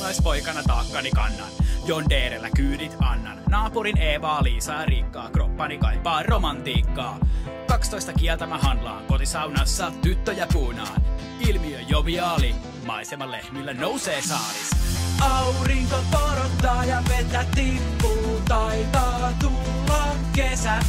Saamelaispoikana taakkani kannan. John Deerellä kyydit annan. Naapurin Eevaa, Liisaa ja Riikkaa. Kroppani kaipaa romantiikkaa. 12 kieltä mä handlaan. Kotisaunassa tyttöjä puunaan. Ilmiö joviaali. Maiseman lehmillä nousee saalis. Aurinko porottaa ja vetä tippuu. Taitaa tulla kesä.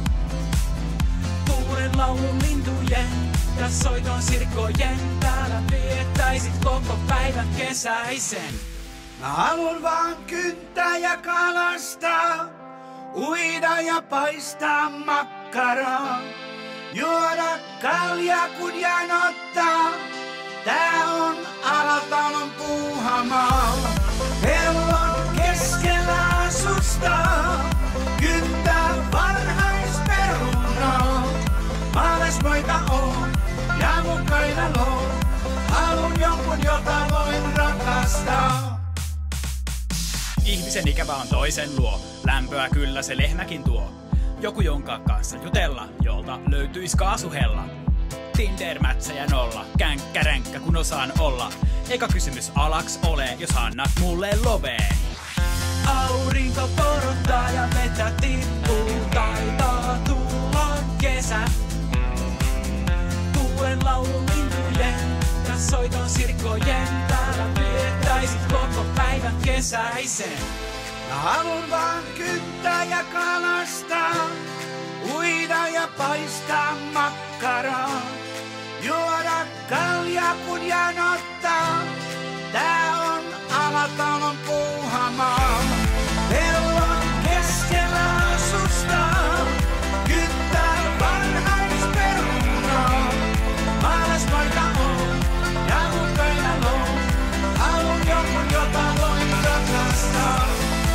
Kuulen laulun lintujen ja soiton sirkkojen. Täällä viettäisit koko päivän kesäisen. Mä haluun vaan kyntää ja kalastaa, uida ja paistaa makkaraa, juoda kaljaa kun janottaa. Tää on Alatalon puuhamaa. Pellon keskellä asustaa, kyntää varhaisperunaa. Maalaispoika on ja mun kainalo, haluun jonkun jota voin rakastaa. Ihmisen ikävä on toisen luo, lämpöä kyllä se lehmäkin tuo. Joku jonka kanssa jutella, jolta löytyis kaasuhella. Tinder-mätsejä nolla, känkkäränkkä kun osaan olla. Eikä kysymys alaks ole, jos annat mulle loveen. Aurinko porottaa ja vetä tippuu, taitaa tulla kesä. Kuulen laulun lintujen ja soiton sirkkojen. Täällä viettäisit koko päivän kesäisen. Mä haluun vaan kyntää ja kalastaa, uida ja paistaa makkaraa, juoda kaljaa kun janottaa. Tää on Alatalon puuhamaa. Pellon keskellä asustaa, kyntää varhaisperunaa. Maalaispoika on ja mun kainalo, haluun jonkun jota voin rakastaa.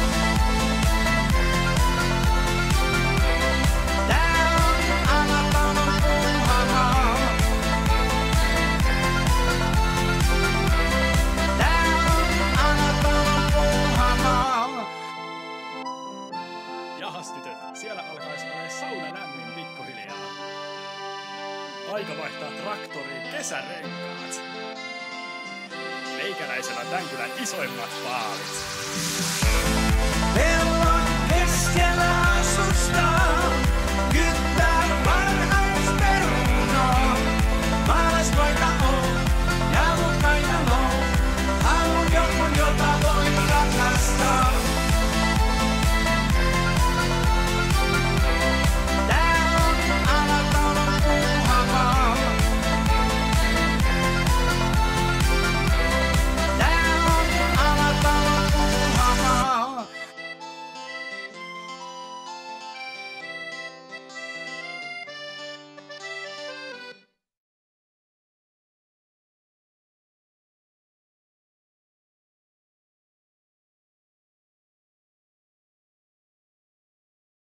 Tää on Alatalon puuhamaa. Tää on Alatalon puuhamaa. Jahas tytöt, siellä alkaisi olla sauna lämmin pikkuhiljaa. Aika vaihtaa traktoriin kesärenkaat. Meikäläisellä tän kylän isoimmat vaalit.